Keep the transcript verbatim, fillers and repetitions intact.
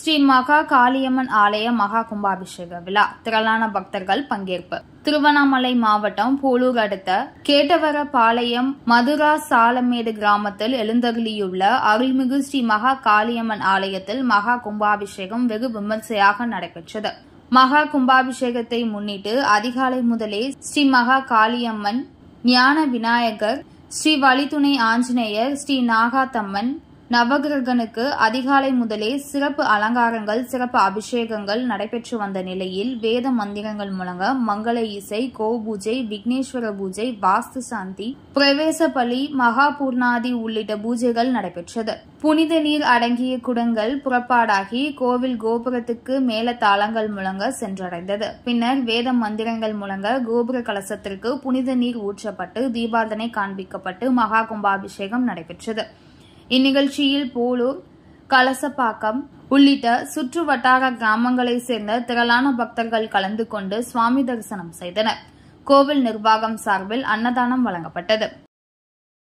ஸ்ரீ மகா காளியம்மன் ஆலய மகா கும்பாபிஷேக விழா திரளான பக்தர்கள் பங்கேற்பு. திருவண்ணாமலை மாவட்டம் போலூர் அடுத்த கேட்டவரபாளையம் மதுரா சாலமேடு கிராமத்தில் எழுந்தருளியுள்ள அருள்மிகு ஸ்ரீ மகா காளியம்மன் ஆலயத்தில் மகா கும்பாபிஷேகம் வெகு விமர்சையாக நடைபெற்றது. மகா கும்பாபிஷேகத்தை முன்னிட்டு அதிகாலை முதலே ஸ்ரீ மகா காளியம்மன், ஞான விநாயகர், ஸ்ரீ வழித்துணை ஆஞ்சநேயர், ஸ்ரீ நாகாத்தம்மன், நவகிரகனுக்கு அதிகாலை முதலே சிறப்பு அலங்காரங்கள், சிறப்பு அபிஷேகங்கள் நடைபெற்று வந்த நிலையில் வேத மந்திரங்கள் முழங்க மங்கள இசை, கோ பூஜை, விக்னேஸ்வர பூஜை, வாஸ்து சாந்தி, பிரவேச பலி, மகா பூர்ணாதி உள்ளிட்ட பூஜைகள் நடைபெற்றது. புனித நீர் அடங்கிய குடங்கள் புறப்பாடாகி கோவில் கோபுரத்துக்கு மேல தாளங்கள் முழங்க சென்றடைந்தது. பின்னர் வேத மந்திரங்கள் முழங்க கோபுர கலசத்திற்கு புனித நீர் ஊற்றப்பட்டு தீபார்த்தனை காண்பிக்கப்பட்டு மகா கும்பாபிஷேகம் நடைபெற்றது. இந்நிகழ்ச்சியில் போலூர், கலசப்பாக்கம் உள்ளிட்ட சுற்று வட்டார கிராமங்களைச் சேர்ந்த திரளான பக்தர்கள் கலந்து கொண்டு சுவாமி தரிசனம் செய்தனர். கோவில் நிர்வாகம் சார்பில் அன்னதானம் வழங்கப்பட்டது.